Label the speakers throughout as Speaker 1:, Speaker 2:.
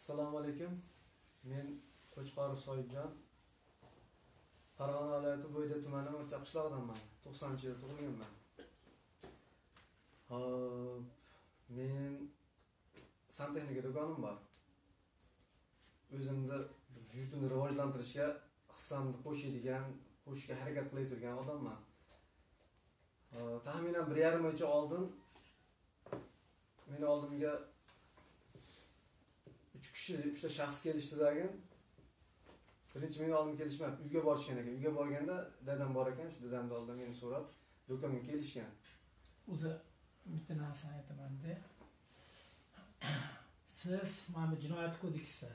Speaker 1: Assalomu alaykum. Men Qo'chqorov Soyibjon. Farg'ona viloyati Bo'yda tumani O'rta qishlog'idanman. 90-yilda tug'ilganman. Hop, men santexnika do'konim bor. O'zimni yurtni rivojlantirishga hissamni qo'shishga harakat qilib turgan odamman. Taxminan 1,5 yil oldin meni oldimga 3 ta shaxs kelishdi-dagin. Birinchi meni oldimga kelishmadi, uyga borishgan ekan. Uyga borganda dadam bor ekan, shu dadamni oldida meni so'rab do'konga kelishgan.
Speaker 2: O'zi bitta narsani aytaman-da. Siz mana bu jinoyat kodeksi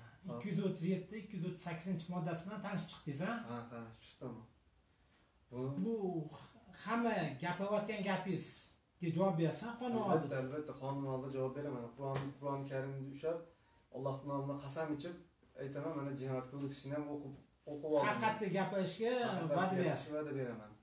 Speaker 2: 237-238 bilan tanishib chiqdingiz, ha?
Speaker 1: Ha, tanishib chiqdim.
Speaker 2: Bu hamma gapirayotgan gapingizga javob bersan, qonun oldida.
Speaker 1: Albatta, qonun oldida javob beraman. Qur'oni Karimni ushlab, Allohning nomidan qasam ichib aytaman, mana jinoyat kodeksini ham o'qib oldim.
Speaker 2: Haqiqatni gapirishga va'da
Speaker 1: beraman.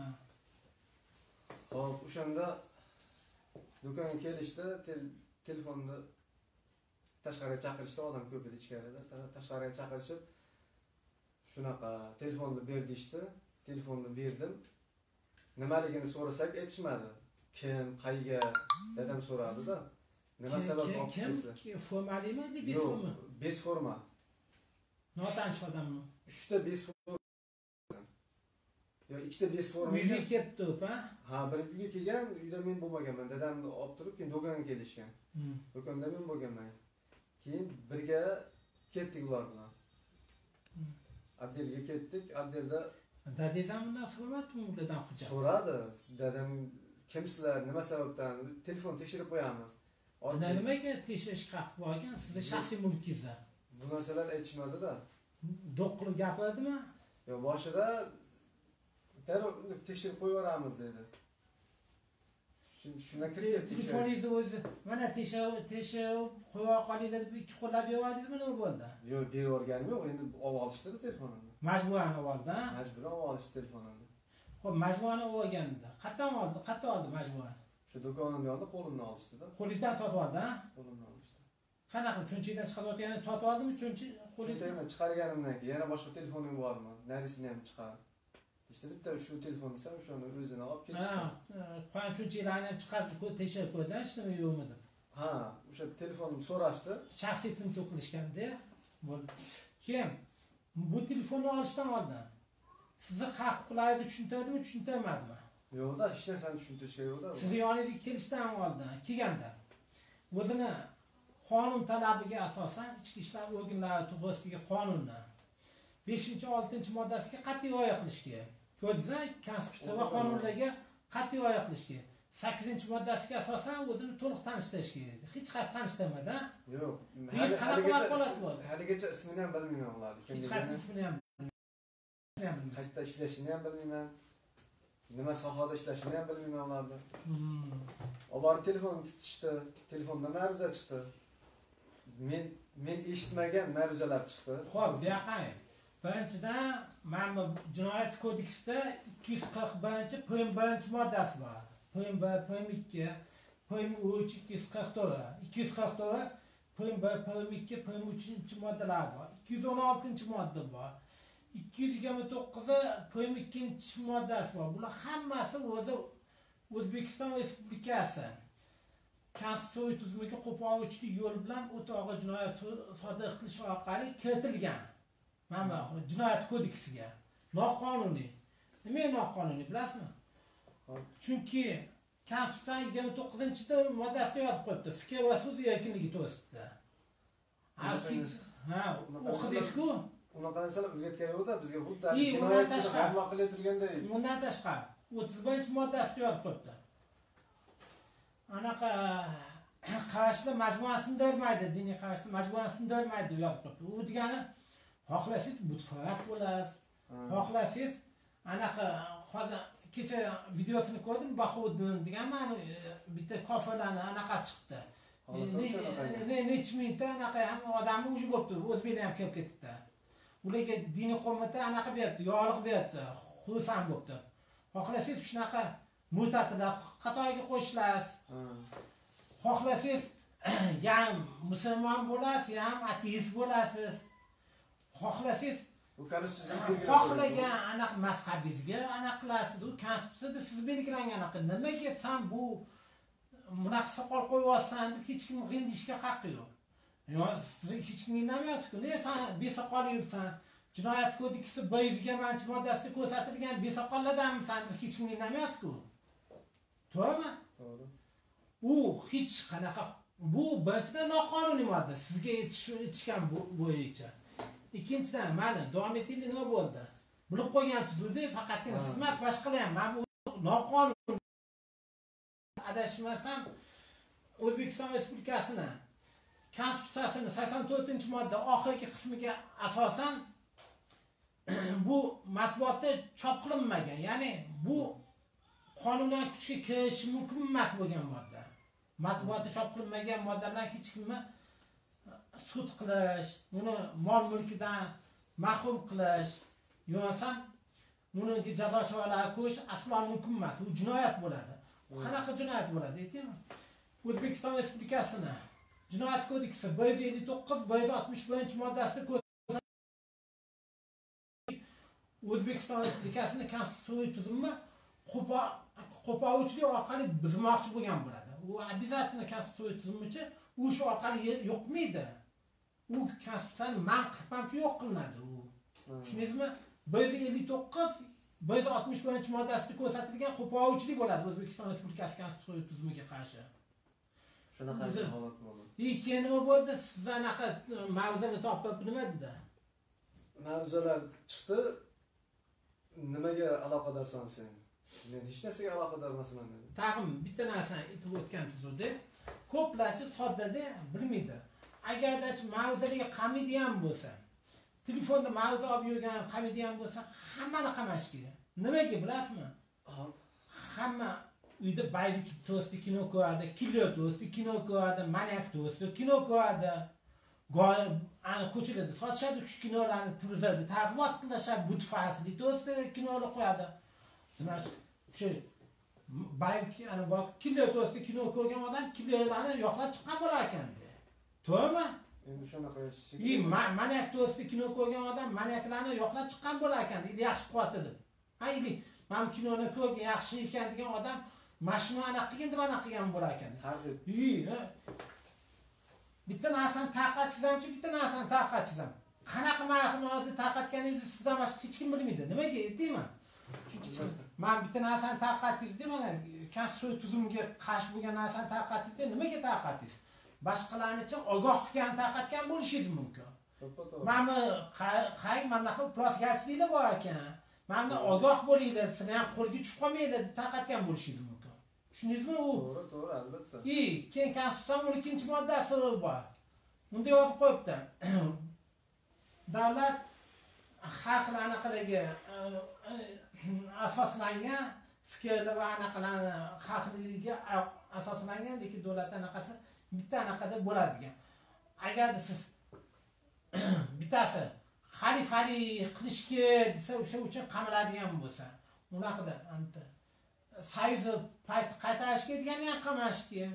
Speaker 1: Xo'p, o'shanda do'konga kelishdi, telefonni tashqariga chaqirishdi, odam ko'p edi ichkarida. Tashqariga chaqirishib, shunaqa telefonni ber deydi. Telefonni berdim. Nimaligini so'rasak aytishmadi. Kim, qayga dadam so'radi-da. Nima sabab olib keldi?
Speaker 2: Kim formalimi, bezforma?
Speaker 1: Bezforma.
Speaker 2: Notanish odammi?
Speaker 1: 3 ta bezforma. Yo, 2 ta bezforma.
Speaker 2: Uyga kelibdi, ha?
Speaker 1: Ha, birinchi uyga kelgan, uyda men bo'lmaganman. Dadamni olib turib, keyin do'konga kelishgan. Do'konda men bo'lganman. Keyin birga ketdik ular bilan. Abdelga ketdik. Abdelda
Speaker 2: dadangiz ham bundan so'ramadimi ulardan hujjat?
Speaker 1: So'radi. Dadam kimsizlar, nima sababdan telefon tekshirib qo'yamiz.
Speaker 2: Nimaga tekshirish haqqi bor ekan, sizning shaxsiy mulkingizda?
Speaker 1: Bu narsalar aytishmadi-da.
Speaker 2: Do'q qilib gapirdimi?
Speaker 1: Yo, boshida darrov tekshirib qo'yaveramiz dedi. Shuna kirib
Speaker 2: telefoningizni o'zi mana tekshirib qo'ya qolinglar deb ikki qo'llab berdingizmi, nima bo'ldi?
Speaker 1: Yo'q, berib o'rganim yo'q, endi olib olishdi telefonimni.
Speaker 2: Majburan oldi-da?
Speaker 1: Majburan olib olishdi telefonimni.
Speaker 2: Xo'p, majburani olganda qayerdan oldi majburan?
Speaker 1: Shu do'konimning yonida qo'limdan olishdi-da.
Speaker 2: Qo'lingizdan tortib oldi-da?
Speaker 1: Qo'limdan olishdi.
Speaker 2: Qanaqa cho'nchakdan chiqarayotganini tortib oldimi,
Speaker 1: qo'lingizdan chiqarganimdan keyin yana boshqa telefoning bormi? Narisini ham chiqar. İşte bitta shu telefon desam, o'shani o'zini olib ketishdi.
Speaker 2: Qo'yan cho'nchaklarni ham chiqarib tekshirib qo'ydi, hech nima yo'qmi deb.
Speaker 1: Ha, o'sha telefonimni so'rashdi.
Speaker 2: Shaxsiy tintuv qilishganda bo'ldi. Kim bu telefonni olishdan oldin sizni haq-huquqlaringizni tushuntirdimi, tushuntirmadimi?
Speaker 1: Yo'qda, hech narsani tushuntirish yo'qda.
Speaker 2: Sizni yoningizga kelishdan oldin, kelganda o'zini qonun talabiga asosan ichki ishlar organlari to'g'risidagi qonunni 5-6-moddasiga qat'iy rioya qilish kerak. Ko'rdingizmi? Konstitutsiya va qonunlarga qat'iy rioya qilish kerak. 8-moddasiga asosan o'zini to'liq tanishtirish kerak. Hech qaysi tanishtirmadi, ha?
Speaker 1: Yo'q. Haligacha ismini ham bilmayman ularni.
Speaker 2: Hech qaysi ismini ham bilmayman.
Speaker 1: Qayerda ishlashini ham bilmayman. Nima sohada ishlashini ham bilmayman ularni. Ular telefon titishdi, telefonda ma'ruza chiqdi. Men eshitmagan ma'ruzalar chiqdi.
Speaker 2: Xo'p, bu yoqqa birinchidan mana jinoyat kodeksida 241-moddasi bor. Prim 1, prim 2, prim 3, 244, prim 1, prim 2, prim 3-moddalar bor. 216-modda bor. 229 prim 2-moddasi bor. Bular hammasi o'zi O'zbekiston Respublikasi Konstitutsiya tuzumiga qo'polchilik yo'l bilan o'ta og'ir jinoyat sodir qilish orqali kiritilgan. Mana jinoyat kodeksiga noqonuniy. Nima noqonuniy bilasizmi? Chunki Konstitutsiyaning 29-moddasida yozib qo'yibdi, fikr va so'z erkinligi to'g'risida. Ha, o'qidingiz-ku?
Speaker 1: Unaqa narsalar o'rgatgan yo'q-da, bizga xuddi jinoyatchini hamla qilib turganday.
Speaker 2: Bundan tashqari 31-moddasida yozib qo'yibdi. Anaqa qarashlar majmuani sindirmaydi, diniy qarashlar majmuani sindirmaydi deb yozib qo'yibdi. U degani xohlasangiz butfaras bo'lasiz, xohlasangiz anaqa hozir kecha videosini ko'rdim, Bahoddin degan mana bitta kofirlarni anaqa chiqdi. Necha mingta anaqa ham odamni uji bo'libdi, o'zbeklar ham kelib ketdi. Ularga diniy qo'mita anaqa beribdi, yorliq beribdi, xursand bo'libdi. Xohlasangiz shunaqa mutatillar qatoriga qo'shilasiz. Xohlasangiz ham musulmon bo'lasiz, ham ateist bo'lasiz. Xohlasangiz
Speaker 1: Bu konstitutsiya
Speaker 2: xohlagan anaqa mazhabingizga anaqa qilasiz. U konstitutsiyada siz belgilangan anaqa. Nimaga sen bu bunaqa soqol qo'yyapsan deb hech kim g'indishga haqqi yo'q. Hech kim indamayapti-ku. Ne sen besoqol yuribsan? Jinoyat kodeksi 120 moddasida ko'rsatilgan besoqollardanmisan deb hech kim indamayapti-ku. To'g'rimi?
Speaker 1: To'g'ri.
Speaker 2: U hech qanaqa bu birinchidan noqonuniy modda sizga yetishgan bo'yicha. Ikkinchidan, mana davom etinglar nima bo'ldi? Bilib qo'ygansiz-ku, faqatgina siz emas, boshqalar ham. Mana bu noqonuniy adashmasam O'zbekiston Respublikasini Konstitutsiyasini 84-modda oxirgi qismiga asosan bu matbuotda chop qilinmagan. Ya'ni bu qonundan kuchga kirishi mumkin emas bo'lgan modda. Matbuotda chop qilinmagan moddalar hech kimni sud qilish, uni mol mulkidan mahrum qilish, yo'qsa uni jazo choralari qo'yish aslo mumkin emas. U jinoyat bo'ladi. Bu qanaqa jinoyat bo'ladi, aytaymi? O'zbekiston Respublikasini Jinoyat kodeksi 159-161-moddasida O'zbekiston Respublikasini konstitutsiyaviy tuzumi qo'polchilik orqali buzmoqchi bo'lgan bo'ladi. U обязательно konstitutsiyaviy tuzumchi u shu orqali yo'qmaydi. U konstitutsiyani man qilib ham yo'q qilinadi u. Tushundingizmi? 159-161-moddasida ko'rsatilgan qo'polchilik bo'ladi O'zbekiston Respublikasi konstitutsiyaviy tuzumiga qarshi.
Speaker 1: Shunaqa holat bo'ldi.
Speaker 2: Keyin nima bo'ldi? Siz anaqa mavzuni topib nima dedi?
Speaker 1: Mavzular chiqdi. Nimaga aloqadorsan sen? Men hech narsaga aloqador emasman dedi.
Speaker 2: Tag'im bitta narsani aytib o'tgan tuzuvda ko'plarcha soddada bilmaydi. Agardachi mavzuga qamadigan bo'lsa, telefonda mavzu olib yurgan qamadigan bo'lsa, hammani qamash kerak. Nimaga bilasizmi? Hamma uyda baylik to'sti kino ko'radi, killer to'sti kino ko'radi, manyak to'sti kino ko'radi. Ko'chalarda sotishadi kinolarni, televizorda taqdimot qilishadi, butfasli to'sti kinolar qo'yadi. Demak, shu baylik killer to'sti kino ko'rgan odam killerlarni yo'qlab chiqqan bo'lar ekan. To'g'rimi?
Speaker 1: Endi shunaqa
Speaker 2: manyak to'sti kino ko'rgan odam manyaklarni yo'qlab chiqqan bo'lar ekan, yaxshi quvvatda deb. Ayli, men kinoni ko'rgan yaxshi ekan degan odam mashina anaqa qilgan deb anaqa qilgan bo'lar ekan. Bitta narsani taqatsizamchi, bitta narsani taqatsizam. Qanaqa ma'noni taqatganingizni sizdan boshqa hech kim bilmaydi. Nimaga aytayman? Chunki men bitta narsani taqatdingiz, mana konstitutsiya tuzumga qarshi bo'lgan narsani taqatdingiz, nimaga taqatdingiz? Boshqalarnicha ogoh qilgan taqatgan bo'lishingiz mumkin. Mana mana plasgachiliklar bor ekan. Mana ogoh bo'linglar, sizlar ham qo'lga tushib qolmanglar deb taqatgan bo'lishingiz mumkin. Tushundingizmi u?
Speaker 1: To'g'ri, albatta.
Speaker 2: Keyin konstitutsiyaning 12-moddasi bor. Unda yozib qo'yibdi. Davlat xalqlar anaqalarga asoslangan fikrlar va anaqalarni xalqligiga asoslangan, lekin davlat anaqasi bitta anaqada bo'ladi degan. Agar siz bittasi xalifalik qilishga desa, o'sha uchun qamaladigan bo'lsa, unaqada anta Soyuz qaytarishga degani ham qamashga.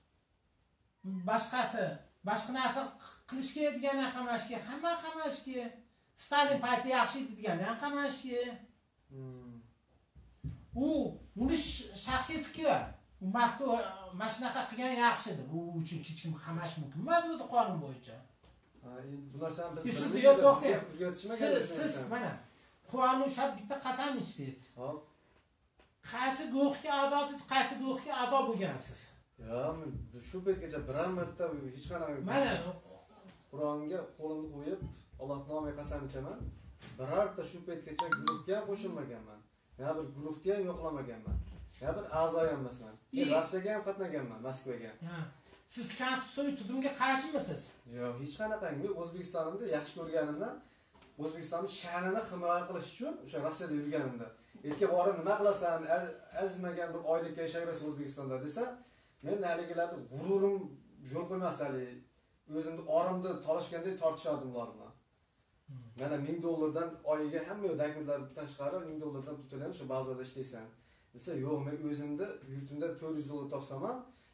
Speaker 2: Boshqa narsa qilishga degani ham qamashga, hamma qamashga. Stalin payti yaxshi edi degani ham qamashga. Uni shaxsiy fikri. U mashinaqa qilgan yaxshi edi. Bu uchun hech kim qamash mumkin emas o'zi qonun bo'yicha.
Speaker 1: Bu narsani biz
Speaker 2: siz mana qonun shart bitta qasam ichdingiz. Hop. Qaysi guruhga a'zosiz, qaysi guruhga a'zo bo'lgansiz?
Speaker 1: Men shu paytgacha biron marta hech qanaqa
Speaker 2: mana
Speaker 1: Qur'onga qo'limni qo'yib, Alloh nomiga qasam ichaman. Birorta shu paytgacha guruhga qo'shilmaganman. Ya bir guruhga ham yo'qlamaganman. Ya bir a'zo ham emasman. Rossiyaga ham qatnaganman, Moskvaga.
Speaker 2: Siz konstitutsiyaviy tuzumga qarshimisiz?
Speaker 1: Yo'q, hech qanaqangi. Men O'zbekistonimda yaxshi ko'rganimdan O'zbekistonning sha'nini himoya qilish uchun o'sha Rossiyada yurganimda erkak borib nima qilasan, azmagan bir oylikka yashayverasiz O'zbekistonda desa, men haligilarda g'ururim yo'l qo'ymas hali. O'zimni orimni tolishgandek tortishardim ular bilan. Mana $1000 oyiga hamma dokumentlarni tashqari $1000 pul to'layman, shu bazada ishlaysan. Desa, yo'q, men o'zimda yurtimda $400 topsam ham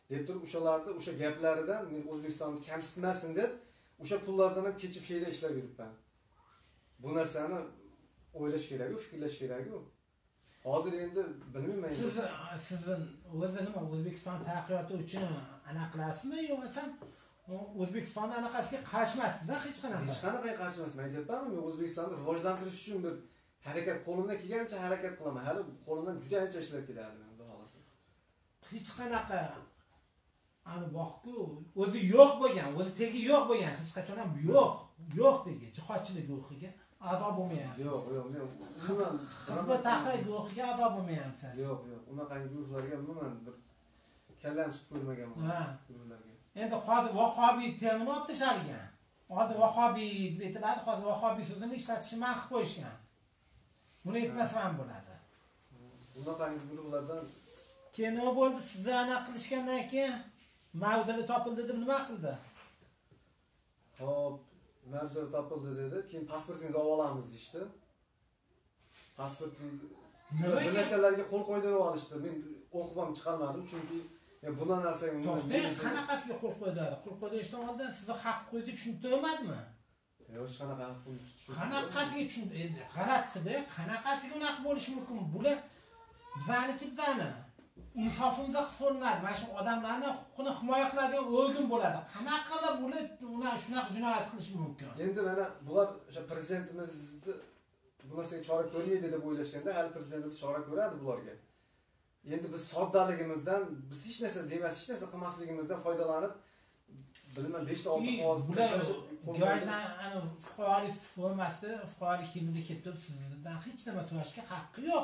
Speaker 1: deb turib o'shalarda o'sha gaplaridan men O'zbekistonni kamsitmasin deb o'sha pullardan ham kechib şeyda ishlab yuribman. Bu narsani o'ylash kerak, fikrlash kerak. Hozir endi bilmayman.
Speaker 2: Sizin o'zi nima O'zbekiston taraqqiyoti uchun ana qilasizmi yo'qsa O'zbekistonni anaqasiga qarshimasiz hech qanaqa?
Speaker 1: Hech qanaqa qarshimasman aytyapman. Men O'zbekistonni rivojlantirish uchun bir harakat qo'limdan kelgancha harakat qilaman. Hali qo'limdan juda ancha ishlar keladi menda xolos.
Speaker 2: Hech qanaqa ani boqku o'zi yo'q bo'lgan, o'zi tegi yo'q bo'lgan, hech qachon ham yo'q degan jihodchilik guruhiga a'zo bo'lmayapsiz.
Speaker 1: Yo'q, men umuman
Speaker 2: xizmat taqi guruhiga a'zo bo'lmayapsiz.
Speaker 1: Yo'q, unaqangi guruhlarga umuman bir kallam sut ko'rmaganman guruhlarga.
Speaker 2: Endi hozir vahobiy termini olib tashalgan. Oldin vahobiy deb aytiladi, hozir vahobiy so'zini ishlatishni man qilib qo'yishgan. Buni aytmasam ham bo'ladi.
Speaker 1: Unaqangi guruhlardan
Speaker 2: keyin nima bo'ldi? Sizni aniq qilishgandan keyin mavzuli topildi deb nima qildi?
Speaker 1: Hop, mavzuli topildi dedi. Keyin pasportingizni olib olamiz deydi. Pasportingiz nima narsalarga qo'l qo'ydirib olishdi. Men o'qib ham chiqarmadim chunki bundan narsaga
Speaker 2: qanaqasiga qo'l qo'ydilar? Qo'l qo'ydirishdan oldin sizni haq qo'ydi tushuntirmadimi?
Speaker 1: Yo'q, hech qanaqa haq qo'ydi tushuntirdi.
Speaker 2: Qanaqasiga tushunti? Endi g'alatisida, qanaqasiga unaqa bo'lishi mumkin? Bular bizani insofimizga qo'llanadi. Mana shu odamlarni huquqini himoya qiladigan organ bo'ladi. Qanaqa qilib ular shunaqa jinoyat qilishi mumkin?
Speaker 1: Endi mana bular o'sha prezidentimizni bu narsaga chora ko'rmaydi deb o'ylashganda, hali prezidentimiz chora ko'radi bularga. Endi biz soddaligimizdan, biz hech narsa demas, hech narsa qilmasligimizdan foydalanib, bilmem 5 ta 6 qog'oz
Speaker 2: gavajdan ana fuqarolik formasida, fuqarolik kiyimida ketib sizdan hech nima to'lashga haqqi yo'q.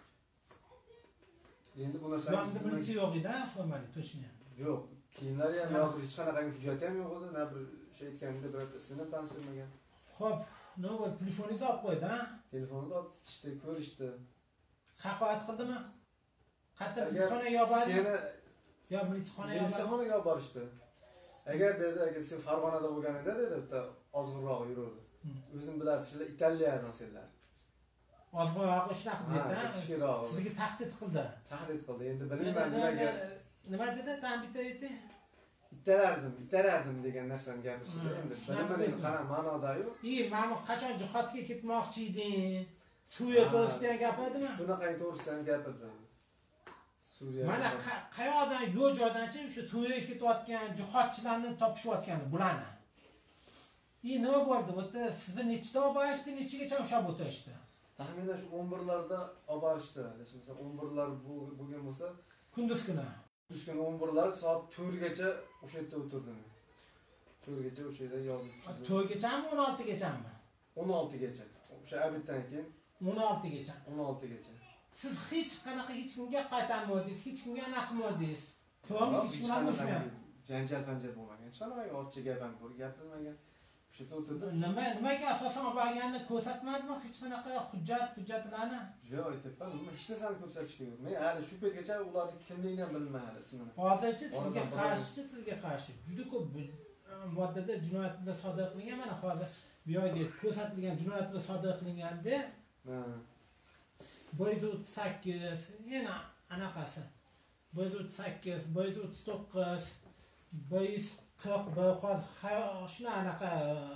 Speaker 1: Endi bu narsani
Speaker 2: birinchi yo'q edi, formalik to'shini.
Speaker 1: Yo'q, kiyimlari ham yo'q, hech qanaqa hujjati ham yo'q edi, na bir şey aytganimda bir ismini tanishtirmagan.
Speaker 2: Xo'p, nima bo'ldi? Telefoningizni olib qo'ydi, ha?
Speaker 1: Telefonini olib tishdi, ko'rishdi.
Speaker 2: Haqorat qildimi? Qayta militsiyxonaga olib bordi.
Speaker 1: Seni
Speaker 2: militsiyxonaga
Speaker 1: olib borishdi. Agar sen Farg'onada bo'lganingda dedi, bitta ozg'inroq yuruvdi. O'zim biladi, sizlar italyanlar senlar.
Speaker 2: Ozg'inroq shunaqa dedi,
Speaker 1: kichikroq.
Speaker 2: Sizga tahdid qildi.
Speaker 1: Tahdid qildi. Endi bilmayman nimaga.
Speaker 2: Nima dedi? Ta'bita aytdi.
Speaker 1: Itarardim degan narsani gapirishdi. Endi bilmayman qanaqa ma'noda-yu.
Speaker 2: Mana qachon jihodga ketmoqchi eding? Suriya to'g'risida gapirdimi?
Speaker 1: Shunaqangi to'g'risida gapirdi.
Speaker 2: Mana qayoqdan yo'q joydanchi o'sha Suriyaga ketayotgan jihodchilarni topishayotgani bularni. Nima bo'ldi? O'ta sizni nechta olib borishdi, nechigacha ushlab o'tirishdi?
Speaker 1: Taxminan shu 11larda olib borishdi. Masalan 11lar bo'lgan bo'lsa,
Speaker 2: kunduz kuni
Speaker 1: 11lar soat 4gacha o'sha yerda o'tirdim. 4gacha o'sha yerda yozib.
Speaker 2: 4gachami, 16gachami?
Speaker 1: 16gacha. O'sha abitdan keyin
Speaker 2: 16gacha.
Speaker 1: 16gacha.
Speaker 2: Siz hech qanaqa hech kimga qaytarmadingiz, hech kimga anaqa qilmadingiz. To'g'ri, hech kim ham bo'lmagan.
Speaker 1: Janjal bo'lmagan. Hech qanaqa ortiqcha gap ham gapirmagan. O'sha yerda o'tirdim.
Speaker 2: Nimaga asosan olib borganini ko'rsatmadimi? Hech qanaqa hujjatlarni?
Speaker 1: Yo'q, aytibman, hech narsani ko'rsatishga yo'q. Men hali shu paytgacha ularning kimligini ham bilmayman, ismini.
Speaker 2: Hozircha sizga qarshi juda ko'p moddada jinoyatlar sodir qilingan. Mana hozir bu yerga ko'rsatilgan jinoyatlar sodir qilinganda 138 yana anaqasi 138, 139, 141 hozir shuna anaqa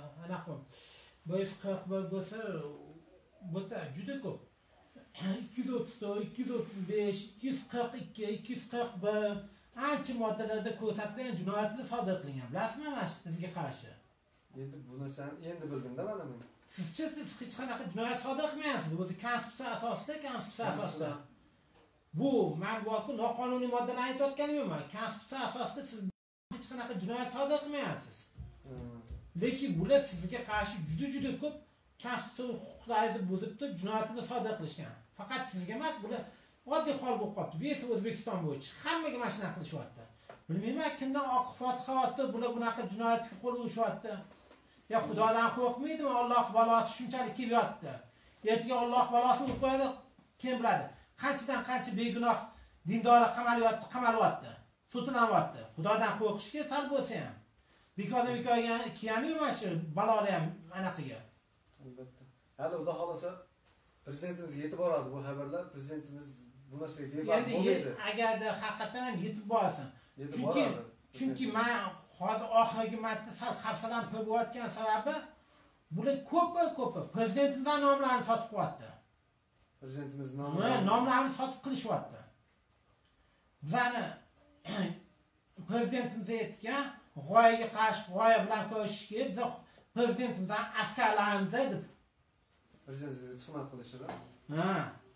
Speaker 2: 141 bo'lsa bu juda ko'p. 234, 235, 242, 241 ancha moddalarda ko'rsatilgan jinoyatlar sodir qilingan. Bilasizmi mana shu sizga qarshi?
Speaker 1: Endi bu narsani endi bildim-da mana men.
Speaker 2: Sizcha siz hech qanaqa jinoyat sodir qilmayapsiz. Bu konstitutsiya asosida. Bu men bu noqonuniy moddalarni aytayotganim yo'qman. Konstitutsiya asosida siz hech qanaqa jinoyat sodir qilmayapsiz. Lekin bular sizga qarshi juda ko'p konstitutsiya huquqlaringizni buzib turib jinoyatlar sodir qilishgan. Faqat sizga emas, bular oddiy hol bo'lib qolibdi. Bu esa O'zbekiston bo'yicha hammaga mana shuni qilishyapti. Bilmayman kimdan oq fotiha otdi, bular bunaqa jinoyatga qo'l urishyapti. Ya Xudodan qo'rqmaydimi? Alloh balosi shunchalik kelyapti. Ertaga Alloh balosini urib qo'yadi, kim biladi? Qanchadan qancha begunoh dindorlar qamalyapti, so'tilanyapti. Xudodan qo'rqishga sal bo'lsa ham. Bekordan kiyani emas shu balolar ham anaqaga.
Speaker 1: Albatta. Hali xudo xolasa prezidentimizga yetib boradi bu xabarlar. Prezidentimiz bu narsaga befarq bo'lmaydi.
Speaker 2: Endi agarda haqiqatan ham yetib borsin, Chunki men hozir oxirgi marta sal hafsalam bo'layotgan sababi bular ko'p prezidentimizning nomlarini sotib qo'yapti.
Speaker 1: Prezidentimizning
Speaker 2: nomlarini sotib qilishyapti. Bizani prezidentimiz aytgan g'oyaga qarshi g'oya bilan ko'rishishga biz prezidentimizdan askarlarimiz deb
Speaker 1: prezidentimizga tuhmat qilishadi.
Speaker 2: Ha.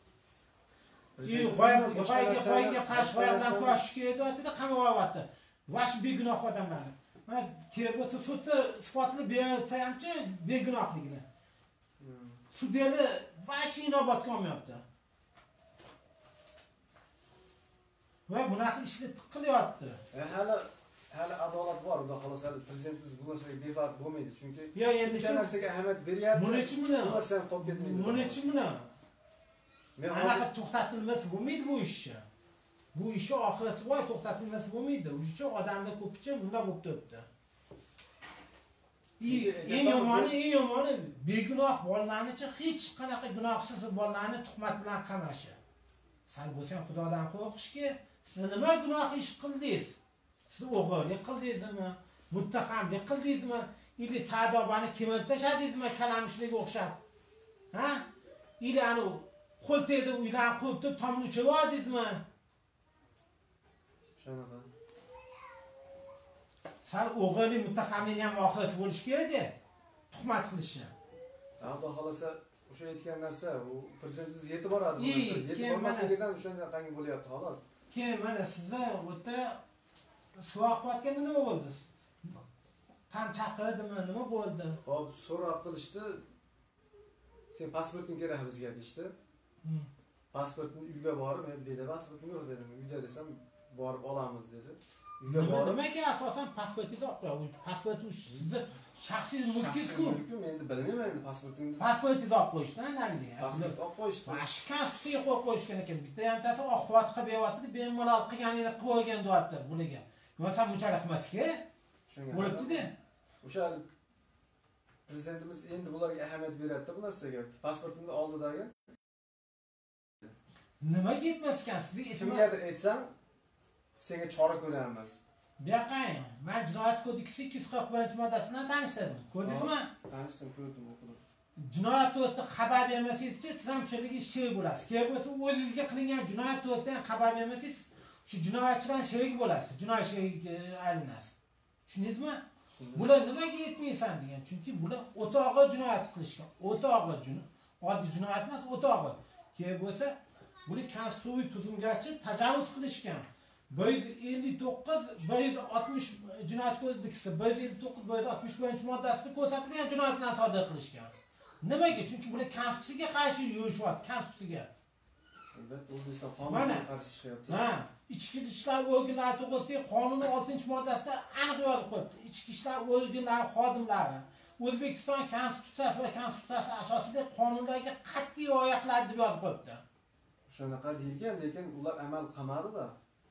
Speaker 2: G'oyaga qarshi g'oya bilan ko'rishishga deyapti-da, qamavyapti. Vash begunoh odamlarni. Mana kelib sudda sifatli bersa hamchi begunohligini. Sudyalar vash inobatga olmayapti. Va bunaqa ishni qilyapti.
Speaker 1: Hali adolat bor, xudo xolasa prezidentimiz bu narsaga befarq bo'lmaydi, chunki
Speaker 2: yo endi
Speaker 1: shu narsaga ahamiyat beryapti.
Speaker 2: Buning
Speaker 1: qolib ketmaydi.
Speaker 2: Buning uchun anaqa to'xtatilmasa bo'lmaydi bu ishni. Bu ishni oxirisi voy to'xtatilmasa bo'lmaydi. O'sha uchun odamlar ko'pincha bunda bo'lib turibdi. Eng yomoni begunoh bolalarni hech qanaqa gunohsiz bolalarni tuhmat bilan qamashi. Sal bo'lsa Xudodan qo'rqishki, siz nima gunoh ish qildingiz? Siz o'g'irlik qildingizmi? Muttahamlik qildingizmi? Ili sadobani kemib tashladingizmi kalamushlarga o'xshab? Ha? Ili anu qo'l tegdi uylarni qurib turib tomni uchiribdingizmi?
Speaker 1: Shunaqa.
Speaker 2: Sal o'g'irlik muttahamlik ham oxirisi bo'lishi kerak-da. Tuhmat qilishi.
Speaker 1: Xudo xolasa o'sha aytgan narsa u prezidentimiz yetib boradi bu narsa. Yetib bormasligidan o'shanda qanday bo'lyapti xolos.
Speaker 2: Keyin mana sizlar o'ta so'roq qilayotganda nima bo'ldi? Tam chaqirdimi, nima bo'ldi?
Speaker 1: Hop, so'roq qilishdi. Sen pasporting kerak bizga deydi. Pasportni uyga borib, men bu yerda pasportim yo'q dedim. Uyda desam, borib olamiz dedi. Uyga borib,
Speaker 2: nimaga asosan pasportingiz yo'q? Pasport sizni shaxsiy mulkingiz-ku.
Speaker 1: Endi bilmayman endi pasportingni.
Speaker 2: Pasportingiz olib qo'yishdan nandi.
Speaker 1: Pasport olib qo'yishdi.
Speaker 2: Konstitutsiyaga qo'yib qo'yishgan ekan. Bitta yantasi oqvat qilib beryapti, bemalol qilganingni qilib olgan deyapti bularga. Yo'qsa bunchalik qilmasga bo'libdi-da.
Speaker 1: O'sha prezidentimiz endi bularga ahamiyat beradi bu narsaga. Pasportimni oldidagi
Speaker 2: nimaga yetmas ekan? Sizga yetmas.
Speaker 1: Kimgadir aytsam, senga chora ko'ramiz.
Speaker 2: Buyoqang, men jinoyat kodeksi 241-moddasi bilan tanishdim. Ko'rdingizmi?
Speaker 1: Tanishdim, ko'rdim, o'qidim.
Speaker 2: Jinoyat to'g'risida xabar bermasangizchi, siz ham shularga sherik bo'lasiz. Keyin bo'lsa o'zingizga qilingan jinoyat to'g'risida ham xabar bermasangiz, shu jinoyatchilar sherik bo'lasiz. Jinoyat sherigiga aylanasiz. Tushundingizmi? Bular nimaga yetmaysan degan. Chunki bular o'ta og'ir jinoyat qilishgan. O'ta og'ir jinoyat. Oddiy jinoyat emas, o'ta og'ir. Keyin bo'lsa, bular konstitutsiyaviy tuzumgacha tajovuz qilishgan. 159 jinoyat kodeksi 159-161-moddasida ko'rsatilgan jinoyatlarni sodir qilishgan. Nimaga? Chunki bular konstitutsiyaga qarshi yurishyapti, konstitutsiyaga.
Speaker 1: Albatta, O'zbekiston qonuniga qarshi ishlayapti.
Speaker 2: Ha, ichki ishlar organlari to'g'risidagi qonunning 6-moddasida aniq yozib qo'yibdi. Ichki ishlar organlari xodimlari O'zbekiston konstitutsiyasi va konstitutsiyasi asosida qonunlarga qat'iy rioya qiladi deb yozib qo'yibdi.
Speaker 1: Shunaqa deyilgan, lekin ular amal qilmadi-da.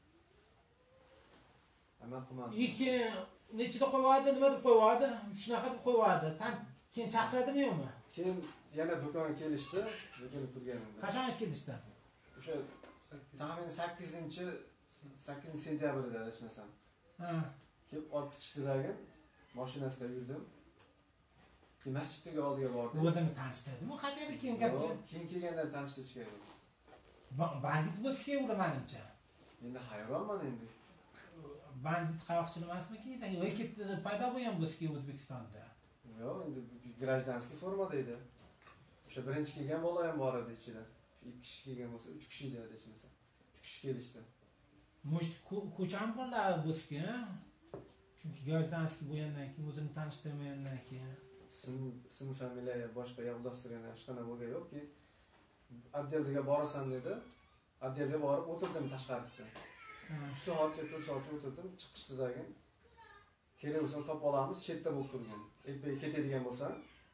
Speaker 1: Amal qilmadi.
Speaker 2: Keyin nechida qo'yadi, nima deb qo'yadi? Shunaqa deb qo'yadi. Keyin chaqirdimi yo'qmi?
Speaker 1: Keyin yana do'konga kelishdi, do'konga turganimda.
Speaker 2: Qachon kelishdi?
Speaker 1: O'sha taxminan 8-sentyabrda adashmasam.
Speaker 2: Ha.
Speaker 1: Kelib olib ketishdi-dagi mashinasida yurdim. Keyin masjidga oldiga bordim.
Speaker 2: O'zini tanishtirdimi? Qanday keyin gap keldi?
Speaker 1: Keyin kelgandan tanishtirishgan.
Speaker 2: Bandit bo'lsa kerak ular menimcha.
Speaker 1: Endi hayronman endi.
Speaker 2: Bandit qayoqchilar emasmiki? Yoki paydo bo'lgan bo'lsa kerak O'zbekistonda.
Speaker 1: Yo'q, endi grajdanskiy formada edi. O'sha birinchi kelgan bola ham bor edi ichida. 2 kishi kelgan bo'lsa, 3 kishi edi adashmasam. 3 kishi kelishdi.
Speaker 2: Mush ko'cham bolalar bo'lsa kerak. Chunki grajdanskiy bo'lgandan keyin o'zini tanishtirmagandan keyin
Speaker 1: ism familiya boshqa yoldoshtirgan hech qanday bo'lgan yo'qki. Отделga borasan dedi. Отделga borib o'tirdim tashqarisida. 3 soatcha 4 soatcha o'tirdim, chiqishdidagi. Kerak bo'lsa topib olamiz, chetda bo'lib turgan. Aytmay ketadigan bo'lsa,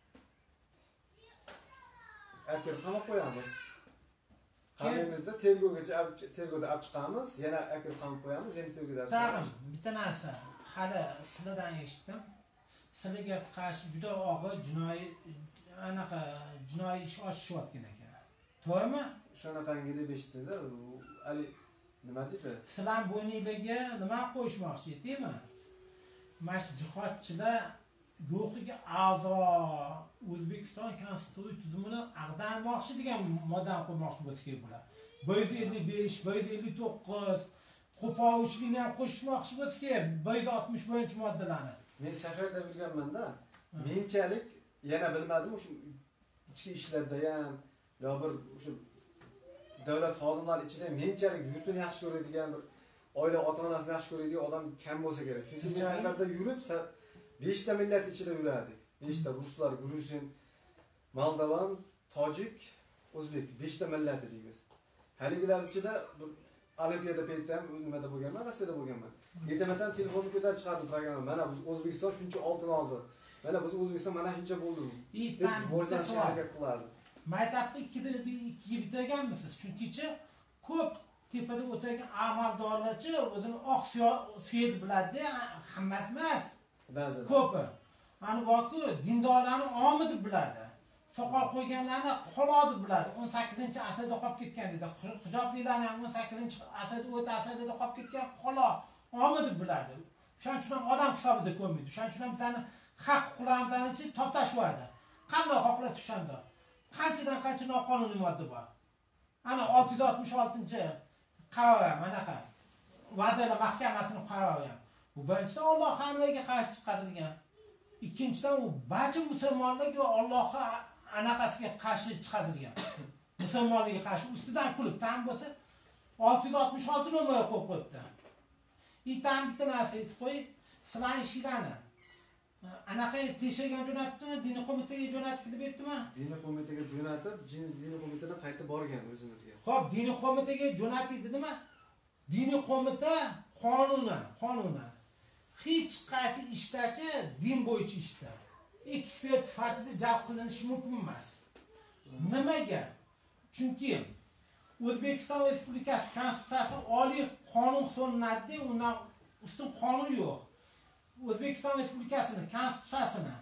Speaker 1: akir qamab qo'yamiz. Qaymizda tergovgacha tergovda olib chiqamiz, yana akir qamab qo'yamiz, yana tergovda olib chiqamiz.
Speaker 2: Tag'in bitta narsa, hali sizlardan eshitdim. Sizlarga qarshi juda og'ir jinoiy ish ochishayotgan ekan. To'g'rimi?
Speaker 1: Shunaqangi deb eshitdim-da. Ali Nima deydi?
Speaker 2: Sizlar bo'yninglarga nima qo'yishmoqchi edingmi? Mana shu jihodchilar guruhiga a'zo O'zbekiston konstitutsiya tuzumini ag'darmoqchi degan moddani qo'ymoqchi bo'lsa kerak bular. 155, 159 qo'polishlikni ham qo'shmoqchi bo'lsa kerak 160-moddalarni.
Speaker 1: Men safarda bilganman-da. Menchalik yana bilmadim o'sha ichki ishlarda ham yo bir o'sha davlat xodimlari ichida menchalik yurtini yaxshi ko'radigan bir oila ota-onasini yaxshi ko'radigan odam kam bo'lsa kerak. Chunki men safarda yurib 5 ta millat ichida yurardik. 5 ta ruslar, gruzin, moldovan, tojik, o'zbek 5 ta millat edik biz. Haligilar ichida bir Olimpiyada paytda ham nimada bo'lganman, Rossiyada bo'lganman. Ertamadan telefonni ko'tarib chiqardim programma. Mana biz O'zbekiston shuncha oltin oldi. Mana biz O'zbekiston mana shuncha bo'ldi.
Speaker 2: Maktabni 2ga bitirganmisiz? Chunkichi ko'p tepada o'tirgan amaldorlarchi o'zini oq suyedi biladi, hammasi emas.
Speaker 1: Ba'zi
Speaker 2: ko'pi. Ani borku dindorlarni omidi biladi. Soqol qo'yganlarni qolodi biladi. 18-asrda qolib ketgan dedi. Hijoblilarni ham 18-asrda o'ta asrda qolib ketgan qolo omidi biladi. Shuning uchun odam hisobida ko'rmaydi. Shuning uchun bizani haq huquqlarimizni toptashvadi. Qanday xohlasa shunda. Qancha noqonuniy modda bor. Ana 666-qaror manaqa Vazirlar Mahkamasining qarori ham. Bu birinchidan Alloh hammaga qarshi chiqadigan. Ikkinchidan u barcha musulmonlarga va Allohga anaqasiga qarshi chiqadigan. Musulmonlarga qarshi ustidan kulib tan bo'lsa 666 nomer qo'yib qo'yibdi. Itam bitta narsa aytib qo'y, sizlar ishinglarni anaqa tekshirgan jo'natdimi, diniy qo'mitaga jo'natdi deb aytdimi?
Speaker 1: Diniy qo'mitaga jo'natib, diniy qo'mitadan qaytib borgan o'zimizga.
Speaker 2: Xo'p, diniy qo'mitaga jo'natdi dedimi? Diniy qo'mita qonunan hech qaysi ishdachi din bo'yicha ishda ekspert sifatida jalb qilinishi mumkin emas. Nimaga? Chunki O'zbekiston Respublikasi Konstitutsiyasi oliy qonun hisoblanadi, undan ustun qonun yo'q. O'zbekiston Respublikasining Konstitutsiyasini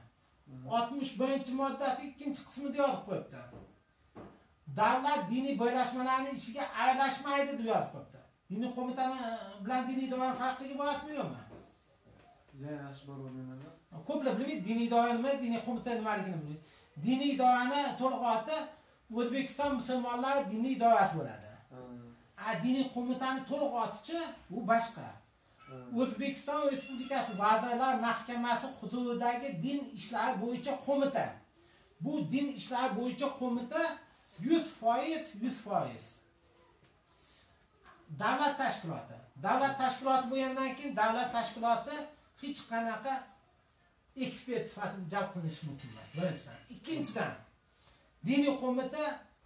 Speaker 2: 61-moddasi 2-qismida yozib qo'yibdi. Davlat diniy birlashmalarning ishiga aralashmaydi deb yozib qo'yibdi. Diniy qo'mitani bilan diniy idoraning farqiga borasizmi yo'qmi?
Speaker 1: Yaxshi bormayman.
Speaker 2: Ko'plar bilmaydi diniy idora nima, diniy qo'mita nimaligini bilmaydi. Diniy idorani to'liq O'zbekiston musulmonlar diniy idorasi bo'ladi. Diniy qo'mitani to'liq otichi bu boshqa. O'zbekiston Respublikasi Vazirlar Mahkamasi huzuridagi din ishlari bo'yicha qo'mita. Bu din ishlari bo'yicha qo'mita 100%. Davlat tashkiloti. Davlat tashkiloti bo'lgandan keyin davlat tashkiloti hech qanaqa ekspert sifatida jalb qilinishi mumkin emas. Birinchidan. Ikkinchidan, diniy qo'mita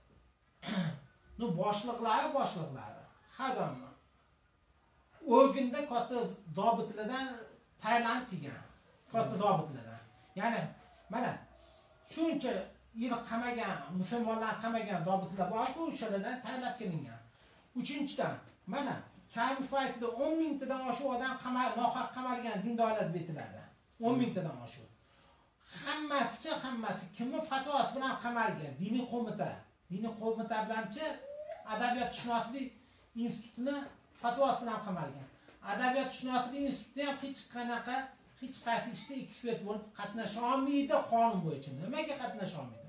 Speaker 2: boshliqlari hadammi organda katta zobitlardan tayinlanib kelgan. Katta zobitlardan. Ya'ni mana shuncha yil qamagan, musulmonlar qamagan zobitlar bor-ku, o'shalardan tayinlab kelingan. Uchinchidan, mana kaymi paytida 10 mingtadan oshiq odam nohaq qamalgan dindorlar deb aytiladi. 10 mingtadan oshiq. Hammasi kimni fatvosi bilan qamalgan? Diniy qo'mita. Diniy qo'mita bilanchi adabiyot-shunoslik institutini fatvosi bilan qamalgan. Adabiyot-shunoslik instituti ham hech qaysi ishda ekspert bo'lib qatnasha olmaydi qonun bo'yicha. Nimaga qatnasha olmaydi?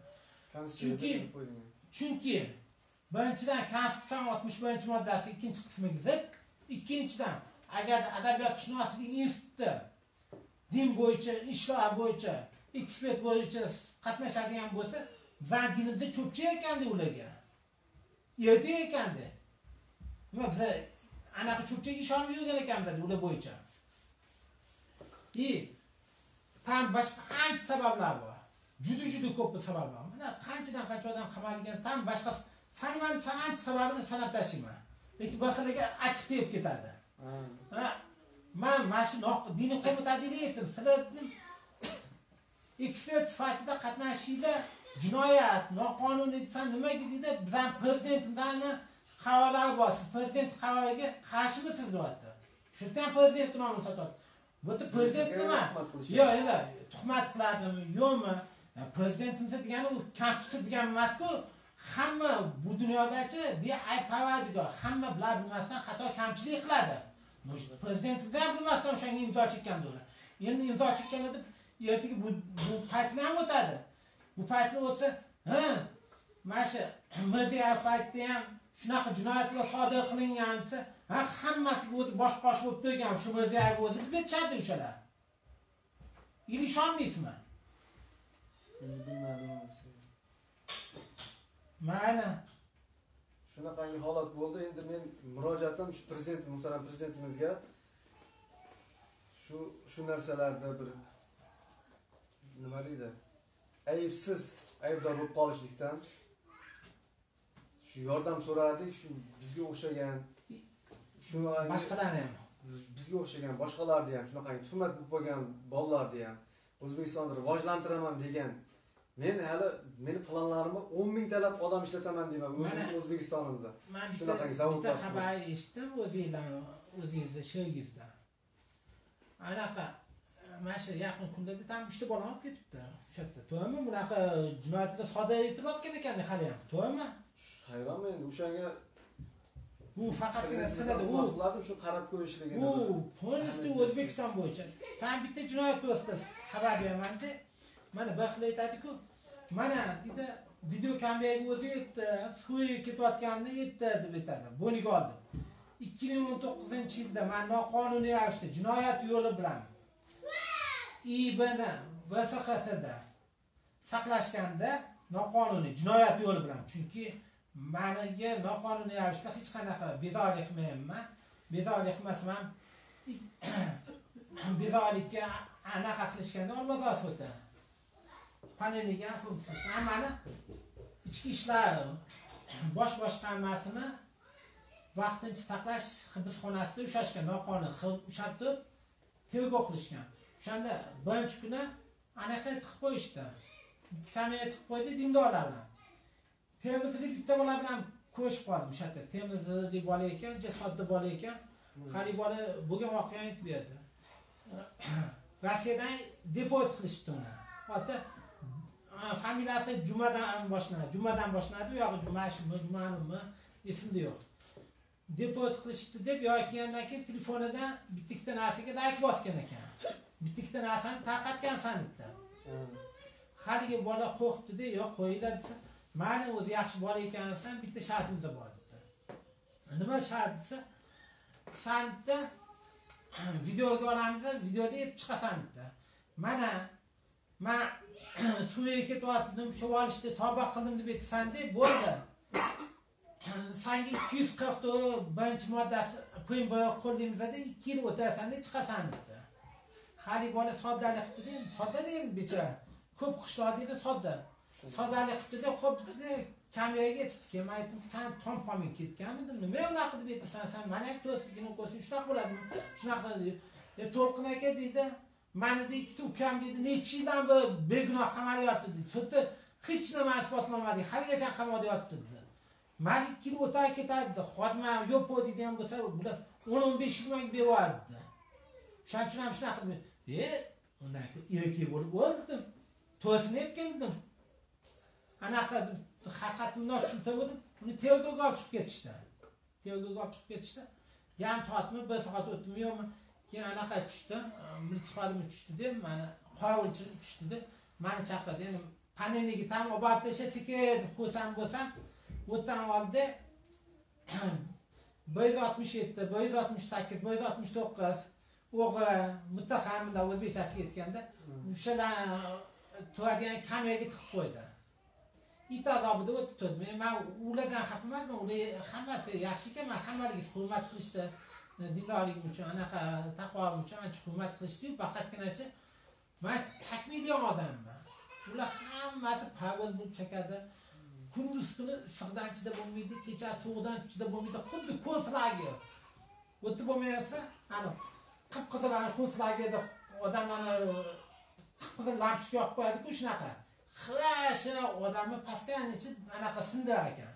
Speaker 2: Chunki birinchidan Konstitutsiyaning 61-moddasi 2-qismiga zid. Ikkinchidan, agar adabiyot-shunoslik instituti din bo'yicha, ishlar bo'yicha, ekspert bo'yicha qatnashadigan bo'lsa, bizning dinimizda cho'pchi ekanda ularga. Yerda ekanda. Nima biz anaqa cho'pchiga ishonib yurgan ekanmiz ular bo'yicha. Tam boshqa ancha sabablar bor. Juda ko'p sabablar. Mana qanchadan qancha odam qamalgan, tam boshqa sanman ancha sababini sanab tashlayman. Lekin boshqalarga ochiq deb ketadi. Men shu diniy qo'mitadagi aytdim, sizlarning ekspert sifatida qatnashishinglar jinoyat, noqonuniy desam nimaga deydi? Bizning prezidentimizning qarorlari bor. Siz prezident qaroriga qarshimisiz deyapti. Shu yerdan prezident nomini sotadi. Bu prezident nima? Yo'q, tuhmat qiladimi, yo'qmi? Prezidentimiz degani u konstitutsiya degan emas-ku. hamma bu dunyodachi bir aypavadiga hamma bilan bilmasdan xato kamchilik qiladi. Prezidentimiz ham bilmasdan o'shanga imzo chekkan ular. Endi imzo chekkanida ertaga bu paytlar ham o'tadi. Bu paytlar o'tsa, mana shu Mirziyoyev paytda ham shunaqa jinoyatlar sodir qilingan desa, hammasiga o'zi bosh qosh bo'lib turgan shu Mirziyoyev o'zi bitchadi o'shalar. İlişanmaysizmi?
Speaker 1: Bilmadim.
Speaker 2: Mana
Speaker 1: shunaqangi holat bo'ldi. Endi men murojaatim shu prezident, muhtaram prezidentimizga shu narsalarda bir nima deydi? Aybsiz aybdor bo'lib qolishlikdan shu yordam so'radik, shu bizga o'xshagan shu
Speaker 2: boshqalarni ham
Speaker 1: bizga o'xshagan boshqalarni ham shunaqangi tuhmat bo'lib qolgan bolalarni ham O'zbekistonni rivojlantiraman degan. Men hali meni planlarimni 10 mingtalab odam ishlataman deyman O'zbekistonimizda. Shunaqangi zavodlar.
Speaker 2: Bitta xabar eshitdim o'zingizda shogizda. Anaqa mana shu yaqin kunlarda tam 3 ta bola olib ketibdi. O'sha yerda. To'g'rimi? Bunaqa jinoyatlar sodir etilayotgan ekan hali ham. To'g'rimi?
Speaker 1: Hayronman endi o'shanga
Speaker 2: bu faqat sizlarda
Speaker 1: shu qarab qo'yishligini.
Speaker 2: Bu polisi O'zbekiston bo'yicha. Tam bitta jinoyat do'sti xabar beraman-da. Mana baxtli aytadi-ku, mana dedi video kameraga o'zi yetdi, suviga ketayotganini yetdi deb aytadi. Bo'niga oldim. 2019-yilda men noqonuniy ravishda jinoyat yo'li bilan IBN VSXSda saqlashganda noqonuniy jinoyat yo'li bilan, chunki meniga noqonuniy ravishda hech qanaqa bezorilik qilmayman. Bezorilik qilmasam bezorilikka anaqa qilishganda olmazor o'ta. Paneliga afut qilishgan. Mani ichki ishlar bosh boshqarmasini vaqtincha saqlash hibsxonasida ushlashgan, noqonuniy ushatib tergov qilishgan. O'shanda birinchi kuni anaqa qilib qo'yishdi. Kamera qilib qo'ydi dindorlar bilan. Temizlik bitta bola bilan ko'rishib qoldim o'sha yerda. Temizlik bola ekan, jasodda bola ekan. Hali bola bo'lgan voqeani aytib berdi. Rossiyadan deport qilishibdi uni. Ota familiyasi Jumadan boshlanadi, u yog'i Jumanimi esimda yo'q. Deport qilishibdi deb yo'qgandan keyin telefonidan bitta narsaga like bosgan ekan. Bitta narsani tarqatgansan debdi. Haligi bola qo'rqdi-da, yo'q qo'yinglar desa, "Meni o'zi yaxshi bola ekansan, bitta shartimiz bor" debdi. Nima shart desa, "Sanda videoga olamiz, videoda yetib chiqasan" debdi. Mana men suviga ketyaptim, shu olishda toba qildim deb aytsan-da, bo'ldi. Senga 244 birinchi moddasi pul bo'yoq qo'lingizda 2 yil o'tasan-da chiqasan debdi. Hali bola soddalik qildi, sodda deydi bechora. Ko'p qishloqda sodda. Soddalik qildi, xo'p dedi, kameraga yetib kelmay aytdim, "Sen tom qolmay ketganmidin? Nima unaqa deb aytasan? Sen mana to'sligini ko'rsang shunaqa bo'ladimi?" Shunaqa dedi. To'lqin aka dedi, "Meni de ikkita ukam dedi, necha yildan beri begunoh qamalib yotdi" dedi. Sudda hech nima isbotlanmadi, haligacha qamoqda yotdi dedi. Men 2 yil o'tay ketadi, xodima yo'q deydigan bo'lsa, bular 10-15 yil menga beradi. Shuning uchun ham shunaqa dedi. Undan erkak bo'lib o'ldim. To'sini aytgandim. Anaqa haqiqatni tushuntirdim. Uni tergovga olib chiqib ketishdi. Tergovga olib chiqib ketishdi. Yarim soatmi, 1 soat o'tdimi yo'qmi? Keyin anaqa tushdi. Milk xodimi tushdi deb, meni qorovulchilik tushdi deb, meni chaqirdi. Endi paneliga tam olib tashlasa kerak deb qo'ysam bo'lsam, o'tdan oldi 167, 168, 169 o'g'il muttahamlar o'zbekchasiga aytganda, o'shalar turadigan kameraga tiqib qo'ydi. It azobida o'tdi. Men ulardan xafa emasman, ular hammasi yaxshi ekan, men hammaligiz hurmat qilishdi. Dindoligim uchun, anaqa taqvoim uchun ancha hurmat qilishdi, faqatginachi men chakmaydigan odamman. Ular hammasi parvoz bo'lib chakadi. Kunduz kuni issiqdan ichida bo'lmaydi, kecha sovuqdan ichida bo'lmaydi, xuddi konslager. O'tib bo'lmaysa, ana qip-qizil konslagerda odamlarni qip-qizil lampochka yoqib qo'yadi-ku shunaqa. Xlasha odamni pastdan ichi anaqa sindar ekan.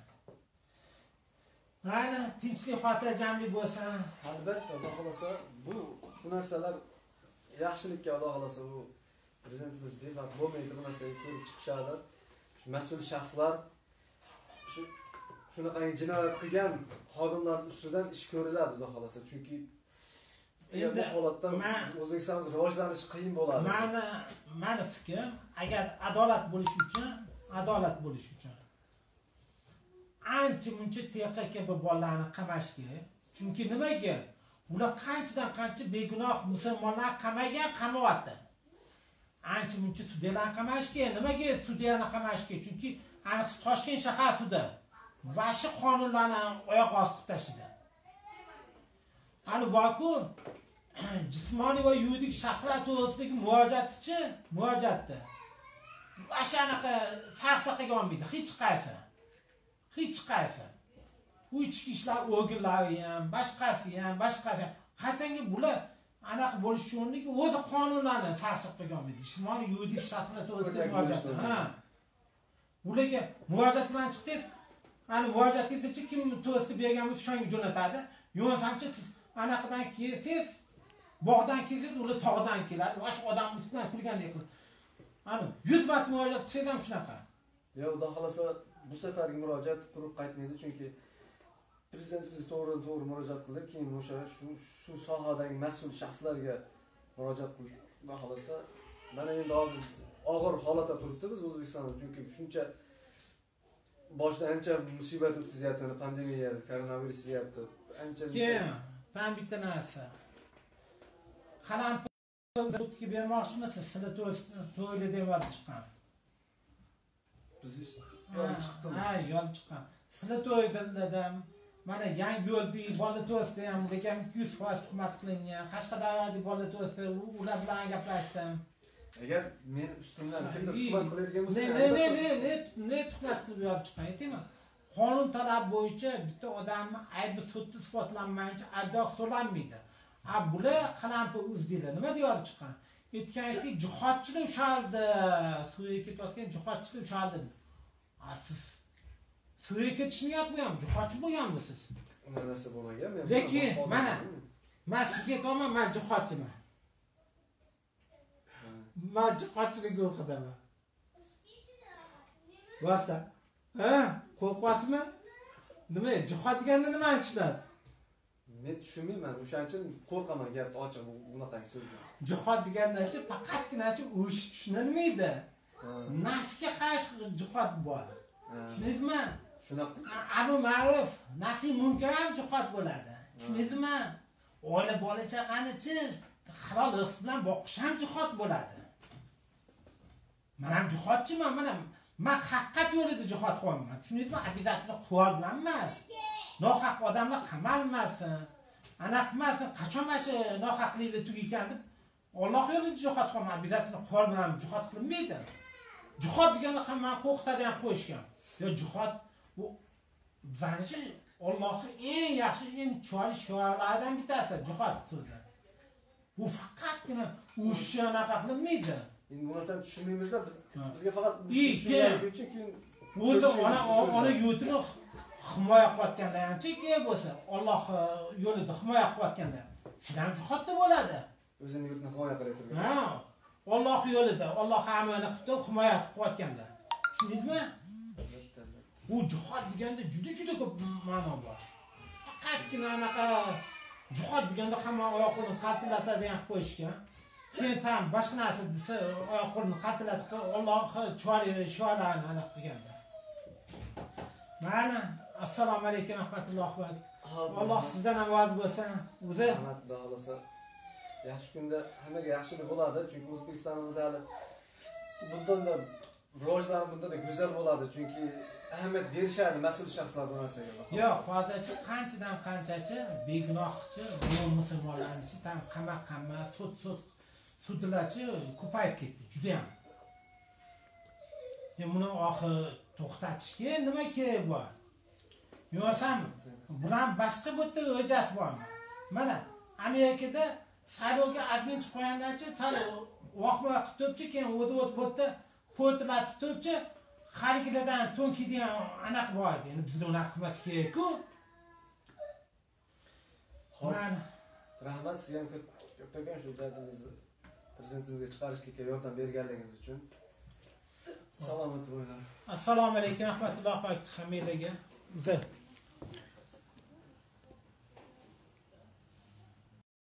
Speaker 2: Mana tinchlik, xotirjamlik bo'lsa,
Speaker 1: albatta, Xudo xolasa bu narsalar yaxshilikka, Xudo xolasa bu prezidentimiz bevaqt bo'lmaydi, bu narsaga ko'rib chiqishadi. Mas'ul shaxslar shunaqa jinoyat qilgan xodimlar ustidan ish ko'riladi xudo xolasa. Chunki bu holatdan O'zbekistonning rivojlanishi qiyin bo'ladi.
Speaker 2: Mani fikrim, agar adolat bo'lishi uchun ancha-muncha TQK bolalarni qamash kerak. Chunki nimaga? Ular qanchadan qancha begunoh musulmonlar qamayapti. Ancha-muncha sudyalarni qamash kerak. Nimaga sudyalarni qamash kerak? Chunki aniq Toshkent shahar sudi va shu qonunlarni oyoq ostiga tashladi. Ani borku jismoniy va yuridik shaxslar to'g'risidagi murojaatda ashanaqa sarsaqiga olmaydi hech qaysi. U ichki ishlar organlari ham, boshqasi ham. Qatanga bular anaqa bo'lish uchunligi o'zi qonunlarni sarsaqiga olmaydi. Jismoniy yuridik shaxslar to'g'risidagi murojaat. Ularga murojaat bilan chiqdingiz. Ani murojaatingizni kim to'g'risida bergan bo'lsa shunga jo'natadi. Yo'nsamchi anaqadan kelsiz, bog'dan kelsiz, ular tog'dan keladi. Va shu odam ustidan kulgandek qilib. Ani 100 marta murojaat qilsangiz ham shunaqa.
Speaker 1: Yo'q, xudo xolasa bu safargi murojaat turib qaytmaydi, chunki prezidentimiz to'g'ri murojaat qildi, keyin o'sha shu sohadagi mas'ul shaxslarga murojaat qildi. Xudo xolasa mana endi hozir og'ir holatda turibdi biz O'zbekistonda, chunki shuncha boshda ancha musibat o'tkazyapti, pandemiya, koronavirus deyapti.
Speaker 2: Keyin tam bitta narsa. Qalampirga bermoqchimisiz? Sizlar to'yli deb chiqqan.
Speaker 1: Biz yozib chiqdim.
Speaker 2: Yozib chiqqan. Sizlar to'ylardan mana yangi yo'lda bola to'sda ham lekin 200% tuhmat qilingan. Qashqadaryoda bola to'sda ular bilan gaplashdim.
Speaker 1: Agar men ustimdan kimdir tuhmat qiladigan bo'lsa,
Speaker 2: ne tuhmat qilib yozib chiqqan aytaymi? Qonun talab bo'yicha bitta odamni aybi sudda isbotlanmayincha aybdor hisoblanmaydi. Bular qalampir o'zdilar. Nima deb yozib chiqqan? Aytganki, jihodchilar ushaldi. Suriyaga ketayotgan jihodchilar ushaldi. Siz Suriyaga ketishni bu ham jihodchi bo'lganmisiz?
Speaker 1: Unaqa narsa bo'lmagan.
Speaker 2: Lekin men sizga aytaman, men jihodchiman. Men jihodchilik guruhidaman. Boshqa? Qo'rqasizmi? Nima? Jihod deganda nimani tushunadi?
Speaker 1: Men tushunmayman. O'shaning uchun qo'rqaman gapni ochiq bunaqa so'zga.
Speaker 2: Jihod degandachi faqatgina urush tushunilmaydi. Nafsga qarshi jihod bor. Tushundingizmi?
Speaker 1: Shunaqa.
Speaker 2: Abu ma'ruf, nahiy munkar ham jihod bo'ladi. Tushundingizmi? Oila bola chaqani-chi halol rizq bilan boqish ham jihod bo'ladi. Men ham jihodchiman, men haqiqat yo'lida jihod qilaman. Tushundingizmi? Обязательно qurol bilan emas. Nohaq odamlar qamalmasin. Anaqmasin, qachon mana nohaqliklar tugagan deb Alloh yo'lida jihod qilaman. Обязательно qurol bilan jihod qilinmaydi. Jihod deganda hamma qo'rqitadigan qo'yishgan. Yo jihod bu vanishi Allohning eng yaxshi, eng chiroyli shiorlaridan bittasi jihod so'zi. Bu faqatgina urushni anaqa qilinmaydi.
Speaker 1: Endi bu narsani tushunmaymiz-da, bizga faqat tushunganlik uchun keyin
Speaker 2: o'zi ona yurtini himoya qilayotganda hamchi keyin bo'lsa, Alloh yo'lida himoya qilayotganda, shular jihodda bo'ladi.
Speaker 1: O'zini yurtini himoya qilib turgan.
Speaker 2: Alloh yo'lida, Alloh amalini qilib himoya qilayotganlar. Tushundingizmi? Bu jihod deganda juda ko'p ma'no bor. Faqatgina anaqa jihod deganda hamma oyoqini qaltiratadigan qo'yishgan. Keyin ham boshqa narsa desa oyoqini qaltiratib Alloh chiroyli shiorlarni aniq qilganda. Mana assalomu alaykum rahmatullohi va barakatuh. Alloh sizdan ham rozi bo'lsin. O'zi
Speaker 1: rahmat xudo xolasa. Yaxshi kunda hammaga yaxshilik bo'ladi, chunki O'zbekistonimiz hali bundan da rivojlari bundan da go'zal bo'ladi, chunki ahamiyat berishadi mas'ul shaxslar bu narsaga.
Speaker 2: Yo'q, hozircha qanchadan qanchachi begunohchi musulmonlarni tam qamoq sudlarchi ko'payib ketdi, juda ham. Buni oxir to'xtatishga nima kerak bor? Yo'qsam, bular boshqa bitta o'jas bormi? Mana Amerikada saylovga azminchi qo'yanlarchi, vaqtma qilibchi, keyin o'zi o'tibdi, portlatib turibchi, haligilardan to'nkiydigan anaqa bor edi. Endi bizda unaqa qilmas kerak-ku.
Speaker 1: Mana rahmat sizga ham ko'ptagan shu dardingizni prezidentimizga chiqarishlikka yordam berganligingiz uchun. Salomat bo'lar.
Speaker 2: Assalomu alaykum, rahmatullohi va hammaga.